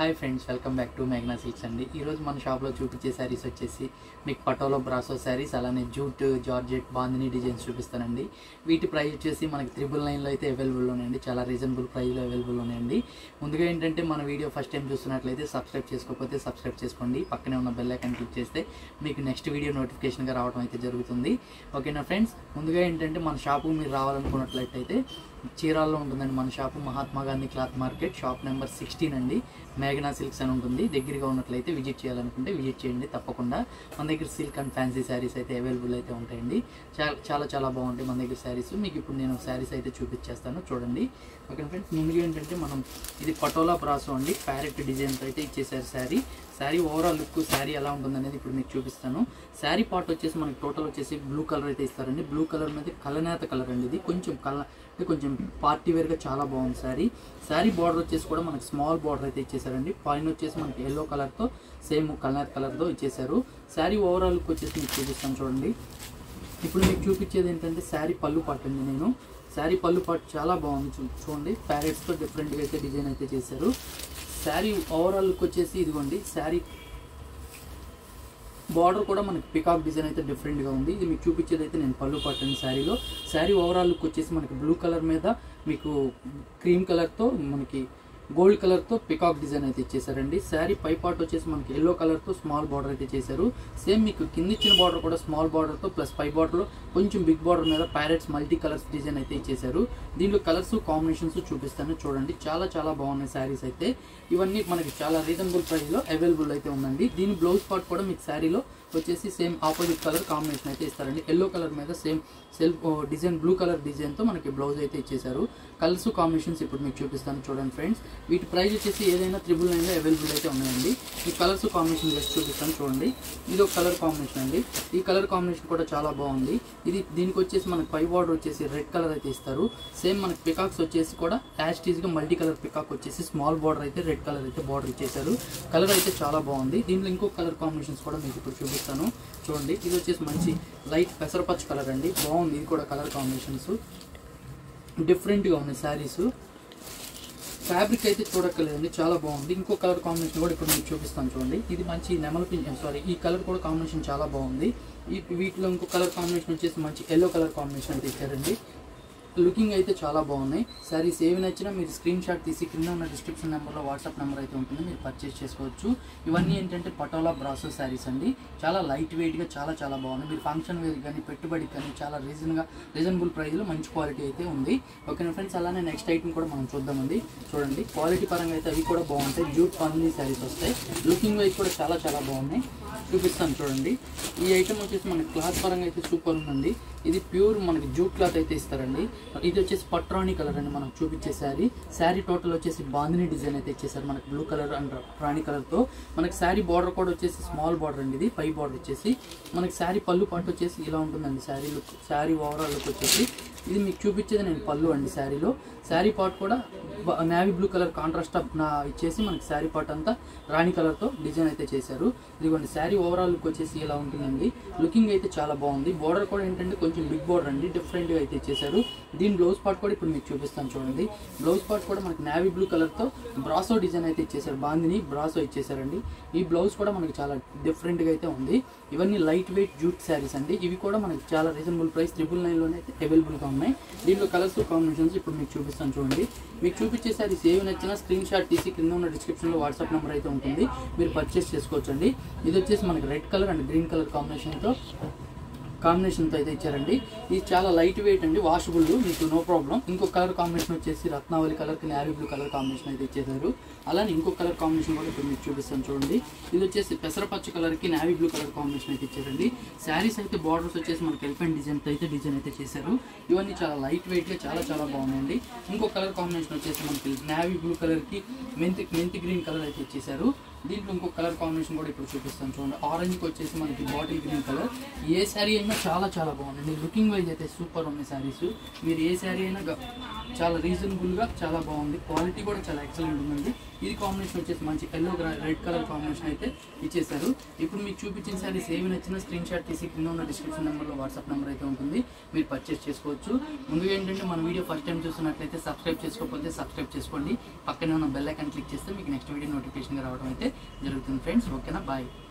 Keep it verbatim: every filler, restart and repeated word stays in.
Hi friends, welcome back to మెఘనా సిల్క్స్ అండి. ఈరోజు మన షాప్లో చూపించే శారీస్ వచ్చేసి మీకు పటోలో బ్రాసో శారీస్, అలానే జూట్, జార్జెట్, బాందిని డిజైన్స్ చూపిస్తానండి. వీటి ప్రైస్ వచ్చేసి మనకి త్రిబుల్ నైన్లో అయితే అవైలబుల్ ఉన్నాయండి. చాలా రీజనబుల్ ప్రైస్లో అవైలబుల్ ఉన్నాయండి. ముందుగా ఏంటంటే మన వీడియో ఫస్ట్ టైం చూస్తున్నట్లయితే సబ్స్క్రైబ్ చేసుకోకపోతే సబ్స్క్రైబ్ చేసుకోండి. పక్కనే ఉన్న బెల్ ఐకాన్ క్లిక్ చేస్తే మీకు నెక్స్ట్ వీడియో నోటిఫికేషన్గా రావడం అయితే జరుగుతుంది. ఓకేనా ఫ్రెండ్స్, ముందుగా ఏంటంటే మన షాపు మీరు రావాలనుకున్నట్లయితే చీరాల్లో ఉంటుందండి మన shop. Mahatma Gandhi cloth market, shop number sixteen అండి. మేఘనా సిల్క్స్ అని ఉంటుంది. దగ్గరగా ఉన్నట్లయితే విజిట్ చేయాలనుకుంటే విజిట్ చేయండి తప్పకుండా. మన దగ్గర సిల్క్ అండ్ ఫ్యాన్సీ శారీస్ అయితే అవైలబుల్ అయితే ఉంటాయండి. చాలా చాలా చాలా బాగుంటాయి మన దగ్గర శారీస్. మీకు ఇప్పుడు నేను శారీస్ అయితే చూపించేస్తాను, చూడండి. ఓకే ఫ్రెండ్స్, ముందుగా ఏంటంటే మనం ఇది పటోలా బ్రాసో అండి. ప్యారెట్ డిజైన్తో అయితే ఇచ్చేసారు శారీ. శారీ ఓవరాల్ లుక్ శారీ ఎలా ఉంటుంది అనేది ఇప్పుడు మీకు చూపిస్తాను. శారీ పార్ట్ వచ్చేసి మనకి టోటల్ వచ్చేసి బ్లూ కలర్ అయితే ఇస్తారండి. బ్లూ కలర్ మీద కలనేత కలర్ అండి. ఇది కొంచెం కల అంటే కొంచెం పార్టీ వేర్గా చాలా బాగుంది శారీ. శారీ బార్డర్ వచ్చేసి కూడా మనకి స్మాల్ బార్డర్ అయితే ఇచ్చేసారండి. పైన వచ్చేసి మనకి ఎల్లో కలర్తో సేమ్ కలనేత కలర్తో ఇచ్చేసారు. శారీ ఓవరాల్ లుక్ వచ్చేసి మీకు చూపిస్తాను చూడండి. ఇప్పుడు మీకు చూపించేది ఏంటంటే శారీ పళ్ళు పార్ట్ అండి. నేను శారీ పళ్ళు పార్ట్ చాలా బాగుంది చూ చూడండి ప్యారెట్స్తో డిఫరెంట్గా అయితే డిజైన్ అయితే చేశారు. శారీ ఓవరాల్ లుక్ వచ్చేసి ఇదిగోండి. శారీ బార్డర్ కూడా మనకి పికాక్ డిజైన్ అయితే డిఫరెంట్గా ఉంది. ఇది మీకు చూపించేది అయితే నేను పళ్ళు పట్టండి శారీలో. శారీ ఓవరాల్ లుక్ వచ్చేసి మనకి బ్లూ కలర్ మీద మీకు క్రీమ్ కలర్తో మనకి గోల్డ్ కలర్తో పికాక్ డిజైన్ అయితే ఇచ్చేసారండి. శారీ పై పార్ట్ వచ్చేసి మనకి ఎల్లో కలర్తో స్మాల్ బార్డర్ అయితే చేశారు. సేమ్ మీకు కింద ఇచ్చిన బార్డర్ కూడా స్మాల్ బార్డర్తో ప్లస్ పై బార్డర్లో కొంచెం బిగ్ బార్డర్ మీద ప్యారెట్స్ మల్టీ కలర్స్ డిజైన్ అయితే ఇచ్చేసారు. దీంట్లో కలర్స్ కాంబినేషన్స్ చూపిస్తాను చూడండి. చాలా చాలా బాగున్నాయి శారీస్ అయితే. ఇవన్నీ మనకి చాలా రీజనబుల్ ప్రైస్లో అవైలబుల్ అయితే ఉందండి. దీని బ్లౌజ్ పార్ట్ కూడా మీకు శారీలో వచ్చేసి సేమ్ ఆపోజిట్ కలర్ కాంబినేషన్ అయితే ఇస్తారండి. ఎల్లో కలర్ మీద same self design blue colour డిజైన్తో మనకి బ్లౌజ్ అయితే ఇచ్చేసారు. కలర్స్ కాంబినేషన్స్ ఇప్పుడు మీకు చూపిస్తాను చూడండి ఫ్రెండ్స్. వీటి ప్రైస్ వచ్చేసి ఏదైనా త్రిబుల్ నైన్లో అవైలబుల్ అయితే ఉన్నాయండి. ఈ కలర్స్ కాంబినేషన్ చేసి చూపిస్తాను చూడండి. ఇది ఒక కలర్ కాంబినేషన్ అండి. ఈ కలర్ కాంబినేషన్ కూడా చాలా బాగుంది. ఇది దీనికి వచ్చేసి మనకి పై బార్డర్ వచ్చేసి రెడ్ కలర్ అయితే ఇస్తారు. సేమ్ మనకి పికాక్స్ వచ్చేసి కూడా యాస్టీజ్గా మల్టీ కలర్ పికాక్ వచ్చేసి స్మాల్ బార్డర్ అయితే రెడ్ కలర్ అయితే బార్డర్ ఇచ్చేసారు. కలర్ అయితే చాలా బాగుంది. దీంట్లో ఇంకో కలర్ కాంబినేషన్స్ కూడా మీకు ఇప్పుడు చూపిస్తాను చూడండి. ఇది వచ్చేసి మంచి లైట్ పెసరపచ్చ కలర్ అండి. బాగుంది. ఇది కూడా కలర్ కాంబినేషన్స్ డిఫరెంట్గా ఉన్నాయి శారీస్. ఫ్యాబ్రిక్ అయితే చూడక్కర్లేదండి, చాలా బాగుంది. ఇంకో కలర్ కాంబినేషన్ కూడా ఇప్పుడు మీకు చూపిస్తాను చూడండి. ఇది మంచి నెమల పింఛన్ సారీ ఈ కలర్ కూడా కాంబినేషన్ చాలా బాగుంది. ఈ వీటిలో ఇంకో కలర్ కాంబినేషన్ వచ్చేసి మంచి ఎల్లో కలర్ కాంబినేషన్ అయితే ఇచ్చారండి. లుకింగ్ అయితే చాలా బాగున్నాయి. శారీస్ ఏవి నచ్చినా మీరు స్క్రీన్ షాట్ తీసి కింద ఉన్న డిస్క్రిప్షన్ నెంబర్లో వాట్సాప్ నెంబర్ అయితే ఉంటుంది, మీరు పర్చేస్ చేసుకోవచ్చు. ఇవన్నీ ఏంటంటే పటోలా బ్రాసో శారీస్ అండి. చాలా లైట్ వెయిట్గా చాలా చాలా బాగున్నాయి. మీరు ఫంక్షన్ వేర్ కానీ పెట్టుబడికి కానీ చాలా రీజన్గా రీజనబుల్ ప్రైస్లో మంచి క్వాలిటీ అయితే ఉంది. ఓకేనా ఫ్రెండ్స్, అలానే నెక్స్ట్ ఐటమ్ కూడా మనం చూద్దామండి. చూడండి క్వాలిటీ పరంగా అయితే అవి కూడా బాగుంటాయి. జూట్ బాందిని శారీస్ వస్తాయి. లుకింగ్ వైజ్ కూడా చాలా చాలా బాగున్నాయి. చూపిస్తాను చూడండి. ఈ ఐటమ్ వచ్చేసి మనకి క్లాత్ పరంగా అయితే సూపర్ ఉందండి. ఇది ప్యూర్ మనకి జూట్ క్లాత్ అయితే ఇస్తారండి. ఇది వచ్చేసి పట్రాణి కలర్ అండి మనం చూపించే శారీ. శారీ టోటల్ వచ్చేసి బాందిని డిజైన్ అయితే ఇచ్చేసారు మనకి బ్లూ కలర్ అండ్ రాణి కలర్తో. మనకి శారీ బార్డర్ కూడా వచ్చేసి స్మాల్ బార్డర్ అండి. ఇది పై బార్డర్ వచ్చేసి మనకి శారీ పళ్ళు పాటు వచ్చేసి ఇలా ఉంటుందండి. Sari look sari overall look వచ్చేసి ఇది మీకు చూపించేది నేను పళ్ళు అండి. శారీలో శారీ పార్ట్ కూడా నేవీ బ్లూ కలర్ కాంట్రాస్ట్ నా ఇచ్చేసి మనకి శారీ పార్ట్ అంతా రాణి కలర్తో డిజైన్ అయితే చేశారు. ఇదిగోండి శారీ ఓవరాల్ లుక్ వచ్చేసి ఇలా ఉంటుందండి. లుకింగ్ అయితే చాలా బాగుంది. బార్డర్ కూడా ఏంటంటే కొంచెం బిగ్ బార్డర్ అండి, డిఫరెంట్గా అయితే ఇచ్చేసారు. దీని బ్లౌజ్ పార్ట్ కూడా ఇప్పుడు మీకు చూపిస్తాను చూడండి. బ్లౌజ్ పార్ట్ కూడా మనకి నేవీ బ్లూ కలర్తో బ్రాసో డిజైన్ అయితే ఇచ్చేసారు. బాందిని బ్రాసో ఇచ్చేసారండి. ఈ బ్లౌజ్ కూడా మనకి చాలా డిఫరెంట్గా అయితే ఉంది. ఇవన్నీ లైట్ వెయిట్ జూట్ శారీస్ అండి. ఇవి కూడా మనకి చాలా రీజనబుల్ ప్రైస్ త్రిబుల్ నైన్లోనే అయితే అవైలబుల్గా ఉన్నాయి. దీంట్లో కలర్స్ కాంబినేషన్స్ ఇప్పుడు మీకు చూపిస్తాను చూడండి. మీకు చూపించే శారీస్ ఏవి నచ్చినా స్క్రీన్ షాట్ తీసి కింద ఉన్న డిస్క్రిప్షన్లో వాట్సాప్ నెంబర్ అయితే ఉంటుంది, మీరు పర్చేస్ చేసుకోవచ్చండి. ఇది వచ్చేసి మనకి red colour and green colour కాంబినేషన్తో కాంబినేషన్తో అయితే ఇచ్చారండి. ఇది చాలా లైట్ వెయిట్ అండి, వాషబుల్, మీకు నో ప్రాబ్లం. ఇంకో కలర్ కాంబినేషన్ వచ్చేసి రత్నావళి కలర్కి నేవీ బ్లూ కలర్ కాంబినేషన్ అయితే ఇచ్చేసారు. అలానే ఇంకో కలర్ కాంబినేషన్ కూడా ఇప్పుడు మీకు చూపిస్తాను చూడండి. ఇది వచ్చేసి పెసరపచ్చ కలర్కి నేవీ బ్లూ కలర్ కాంబినేషన్ అయితే ఇచ్చారండి. శారీస్ అయితే బార్డర్స్ వచ్చేసి మనకి ఎలిఫెంట్ డిజైన్తో అయితే డిజైన్ అయితే చేశారు. ఇవన్నీ చాలా లైట్ వెయిట్గా చాలా చాలా బాగున్నాయండి. ఇంకో కలర్ కాంబినేషన్ వచ్చేసి మనకి నేవీ బ్లూ కలర్కి మెంతి మెంతి గ్రీన్ కలర్ అయితే ఇచ్చేసారు. దీంట్లో ఇంకో కలర్ కాంబినేషన్ కూడా ఇప్పుడు చూపిస్తాను చూడండి. ఆరెంజ్కి వచ్చేసి మనకి బాటిల్ గ్రీన్ కలర్. ఏ శారీ అయినా చాలా చాలా బాగుంది. లుకింగ్ వైజ్ అయితే సూపర్ ఉన్నాయి శారీస్. మీరు ఏ శారీ అయినా చాలా రీజనబుల్గా చాలా బాగుంది, క్వాలిటీ కూడా చాలా ఎక్సలెంట్ ఉందండి. ఇది కాంబినేషన్ వచ్చేసి మంచి ఎల్లో రెడ్ కలర్ కాంబినేషన్ అయితే ఇచ్చేసారు. ఇప్పుడు మీకు చూపించిన సారీస్ ఏవి నచ్చినా స్క్రీన్ షాట్ తీసి కింద ఉన్న డిస్క్రిప్షన్ నెంబర్లో వాట్సాప్ నెంబర్ అయితే ఉంటుంది, మీరు పర్చేస్ చేసుకోవచ్చు. ముందుగా ఏంటంటే మన వీడియో ఫస్ట్ టైం చూస్తున్నట్లయితే సబ్స్క్రైబ్ చేసుకోకపోతే సబ్స్క్రైబ్ చేసుకోండి, పక్కనే ఉన్న బెల్ ఐకాన్ క్లిక్ చేస్తే మీకు నెక్స్ట్ వీడియో నోటిఫికేషన్గా రావడం అయితే జరుగుతుంది ఫ్రెండ్స్. ఓకేనా, బాయ్.